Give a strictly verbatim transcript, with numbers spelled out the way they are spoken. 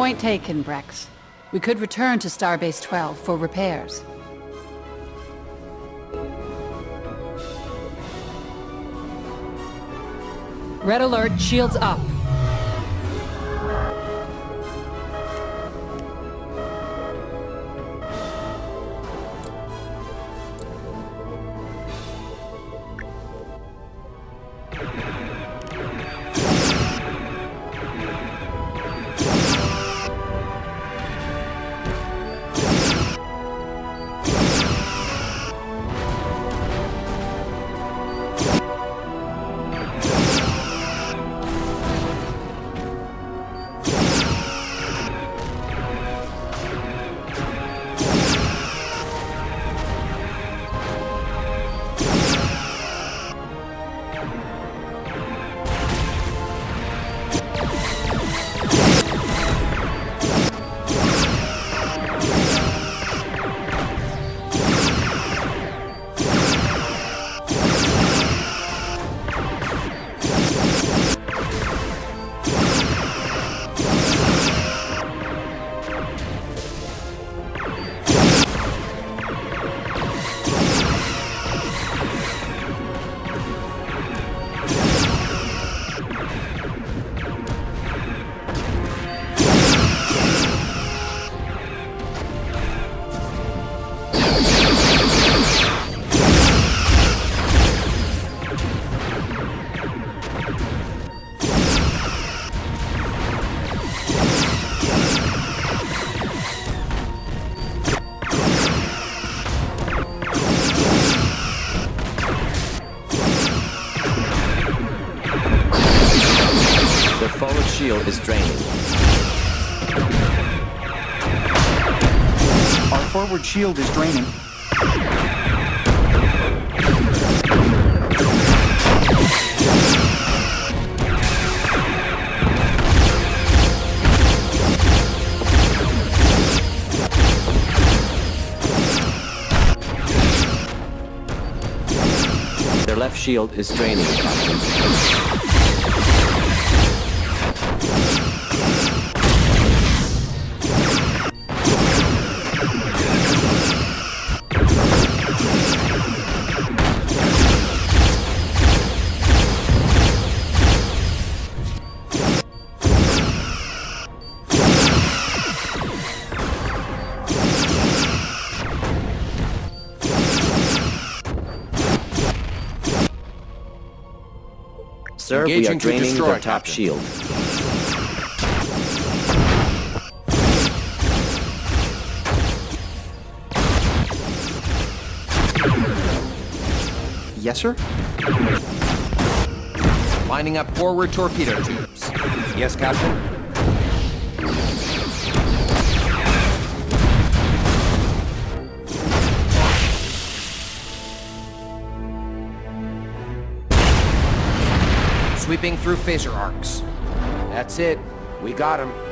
Point taken, Brex. We could return to Starbase twelve for repairs. Red alert, shields up. Shield is draining. Our forward shield is draining. Their left shield is draining, Captain. Sir, we are draining the top shield. Yes, sir? Lining up forward torpedo tubes. Yes, Captain? Sweeping through phaser arcs. That's it. We got him.